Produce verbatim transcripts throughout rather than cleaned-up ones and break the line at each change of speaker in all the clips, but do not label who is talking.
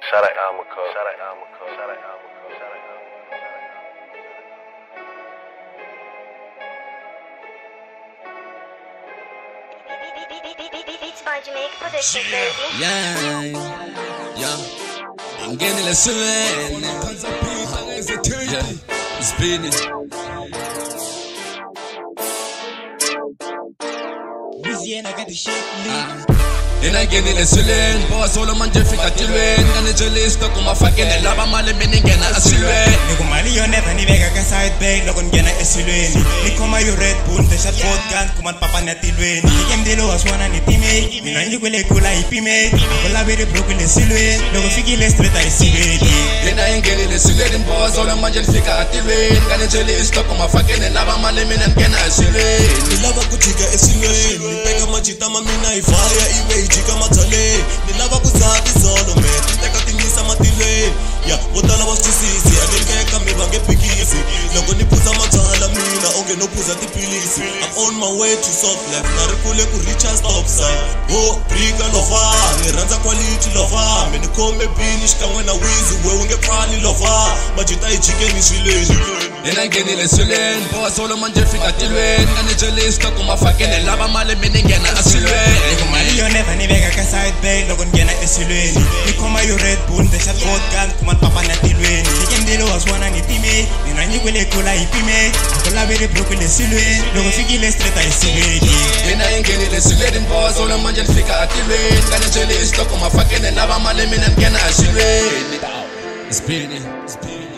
Prod.Yamaica.
Beats by Jamaica Production, baby.
Yeah, yeah. I'm getting a Eswilweni. Yeah, it's spinning.
Wizziana got the shit lit.
Nina ngeni Eswilweni, boss solo manje fika tilweni. Ngane jelisto kuma fakene laba mali mini ngena Eswilweni.
Niko mali yo never ni vega ka side bag loko ngena Eswilweni. Niko ma yo Red Bull the shot vodka kuma papa na tilweni. Nike mdelo waswana ni teammate. Mina njikule kula ipimate. Kola bere broke le Eswilweni. Loko fikile straight a Eswilweni.
Nina ngeni Eswilweni, boss solo manje fika tilweni. Ngane jelisto kuma fakene laba mali mini ngena Eswilweni.
Nilava kuchika Eswilweni, nipeka machita mamina ifaya iwe ichika matale. Nilava kuzabi zolo me, titeka tinisa matilweni. Ya, wotala wastisisi, adelkeka mibange pikisi. Loko nipuza matala mina, onge no puza tipilisi. I'm on my way to soft left, narikule ku richa stop sign. Oh, brika lova, niranza quality lova. Menikome bini, shkamwe na wizi, we unge prali lova. Machita ichike Eswilweni.
Nina ngeni Eswilweni, boss solo manje fika tilweni. Ngane jelisto kuma fakene laba mali mini ngena Eswilweni.
Niko mali yo never ni vega ka side bag loko ngena Eswilweni. Niko ma yo Red Bull the shot vodka kuma papa na tilweni. Nike mdelo waswana ni teammate. Mina njikule kula ipimate. Kola bere broke le Eswilweni. Loko fikile straight a Eswilweni.
Nina ngeni Eswilweni, boss solo manje fika tilweni. Ngane jelisto kuma fakene laba mali mini ngena Eswilweni. It's spinning, it's spinning.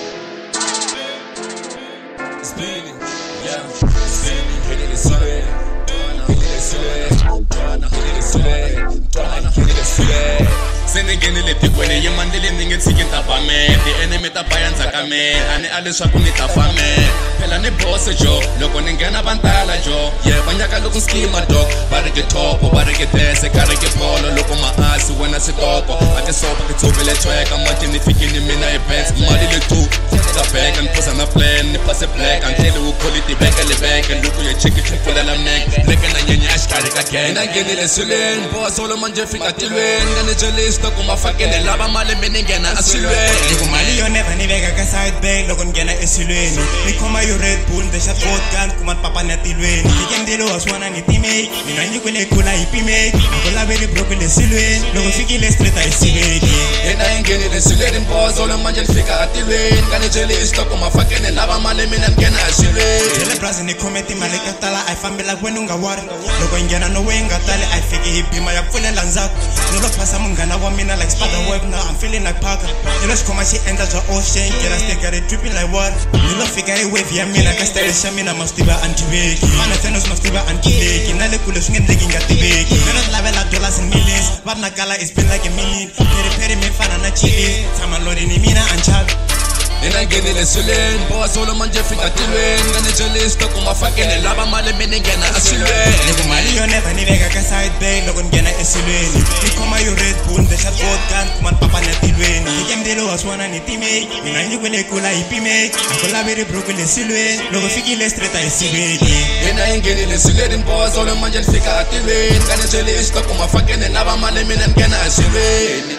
Spinning, yeah, spinning, hitting the Eswilweni, hitting the Eswilweni, hitting the Eswilweni, hitting the Eswilweni. Senengeni le tikweni yimandile ninge tsiki tapame, the enemy tapayanza kame, ani aleswaku ni tafame. Phela ni boss jo, loko ningena bantala jo, yeah banyaka loko skima dog, bareke topo, bareke dance, kareke polo, loko maasi wena sitoko, ake sopa ke tubele tweka, manje ni fikini mina e banks, mali le tu. The bag and put on a plan, ni pass a black and tell you call it the back and the back and look at your chicken to pull a neck. Black and a yanya ashkari again. I get it Eswilweni, boss solo manje fika tilweni. Ngane jelisto kuma fakene laba mali mini ngena Eswilweni.
Niko mali yo never ni vega ka side bag loko ngena Eswilweni. Niko ma yo Red Bull the shot vodka kuma papa na tilweni. Nike mdelo waswana ni teammate. Mina njikule kula ipimate. Kola bere broke le Eswilweni. Loko fikile straight a Eswilweni.
Nina ngeni Eswilweni, boss solo manje fika tilweni. Ngane jelisto kuma fakene laba mali mini ngena Eswilweni.
Tele brazi ni kometi mali katala ai fambela kwenu nga wari. Loko ngena no way nga tale ai fiki hipima ya kufulela nzako. Nilo pasa mungana wa mina like spider web now I'm feeling like Parker. Nilo shkoma shi enda ja ocean kera stay got it dripping like water. Nilo figure a wave ya mina ka style shamina mastiba antibeki. Mana tenos mastiba antibeki. Nale kule shungen digging at the beki. Nilo labela dollars and millions. Barna kala is been like a minute. Peri peri me fana na chili. Sama lori ni mina anchal.
Nina ngeni Eswilweni, boss solo manje fika tilweni. Ngane jelisto kuma fakene laba mali mini ngena Eswilweni.
Niko mali yo never ni vega ka side bag loko ngena Eswilweni. Niko ma yo Red Bull the shot vodka kuma papa na tilweni. Nike mdelo waswana ni teammate. Mina njikule kula ipimate. Kola bere broke le Eswilweni. Loko fikile straight a Eswilweni.
Nina ngeni Eswilweni, boss solo manje fika tilweni. Ngane jelisto kuma fakene laba mali mini ngena Eswilweni.